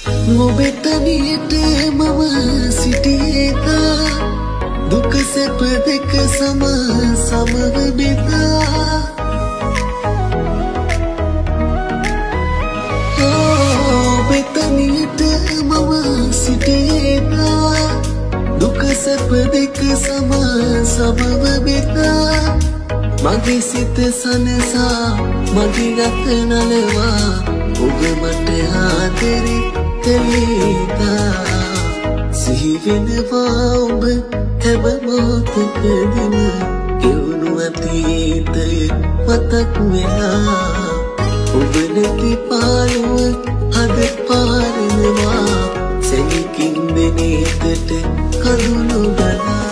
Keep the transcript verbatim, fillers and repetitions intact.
ඔබෙතනියට මම සිටියේතා දුක සැප දෙක සම සමව බෙදා ඔබෙතනියට මම සිටියේතා දුක සැප දෙක සම සමව බෙදා මගේ සිත සනසා මගේ ගත නලවා ඔබ මට ආදරේ කළේතා සිහි වෙනවා ඔබ හැම මොහොතකදීම ගෙවුණු අතීතය මතක් වෙලා ඔබ නැති පාළුව හද පාරනවා සැලකින් දෙනේතට කඳුළු ගලා